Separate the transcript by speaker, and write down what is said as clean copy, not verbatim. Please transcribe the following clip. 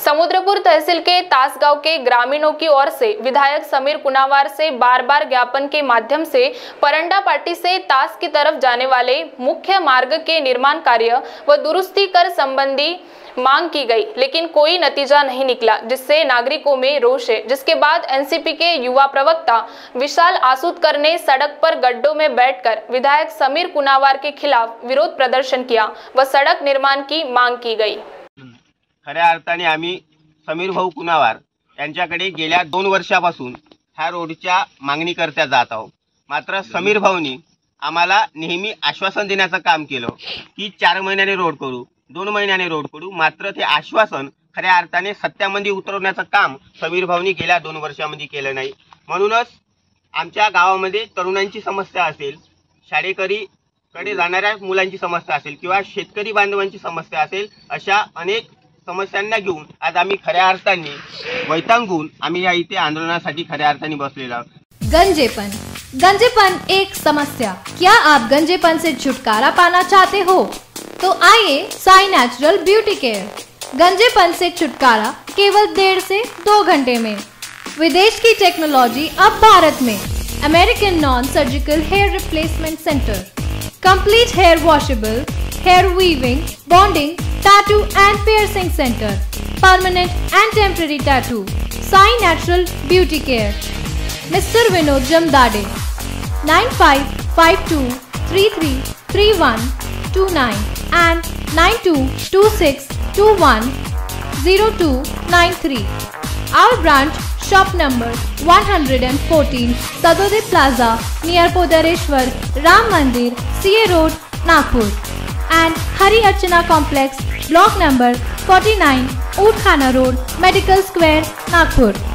Speaker 1: समुद्रपुर तहसील के तासगांव के ग्रामीणों की ओर से विधायक समीर कुनावार से बार बार ज्ञापन के माध्यम से परंडा पाटी से तास की तरफ जाने वाले मुख्य मार्ग के निर्माण कार्य व दुरुस्ती कर संबंधी मांग की गई, लेकिन कोई नतीजा नहीं निकला, जिससे नागरिकों में रोष है। जिसके बाद एनसीपी के युवा प्रवक्ता विशाल आसूदकर ने सड़क पर गड्ढों में बैठकर विधायक समीर कुनावार के खिलाफ विरोध प्रदर्शन किया व सड़क निर्माण की मांग की गई।
Speaker 2: खऱ्या अर्थाने आम्ही समीर भाऊ कुनावार यांच्याकडे गेल्या 2 वर्षापासून ह्या रोडच्या मागणीकरता जात आहोत। मात्र समीर भाऊनी आम्हाला नेहमी आश्वासन देण्याचं काम केलं की 4 महिन्याने रोड करू, 2 महिन्याने रोड करू। मात्र ते आश्वासन खऱ्या अर्थाने सत्यामध्ये उतरवण्याचं काम समीर भाऊनी गेल्या 2 वर्षामध्ये केलं नाही। म्हणूनच आमच्या गावामध्ये तरुणांची समस्या असेल, शाळेकडे जाणाऱ्या मुलांची समस्या असेल किंवा शेतकरी बांधवांची समस्या असेल, अशा अनेक समस्यांना घेऊन आज आम्ही खऱ्या अर्थाने वैतागून आम्ही या इथे आंदोलनासाठी खऱ्या अर्थाने बसलेलो आहोत।
Speaker 3: गंजेपन एक समस्या। क्या आप गंजेपन से छुटकारा पाना चाहते हो? तो आइए साई नेचुरल ब्यूटी केयर। गंजेपन से छुटकारा केवल 1.5 से 2 घंटे में। विदेश की टेक्नोलॉजी अब भारत में। American non surgical hair replacement centre, complete hair washable, hair weaving, bonding, tattoo and piercing center, permanent and temporary tattoo, Sai Natural Beauty Care, Mr. Vinod Jamdade, 9552333129 and 9226210293. Our branch, shop number 114, Sadode Plaza, near Podareshwar Ram Mandir, CA Road, Nagpur, and Hari Archana Complex, Block number 49, Oud Khana Road, Medical Square, Nagpur.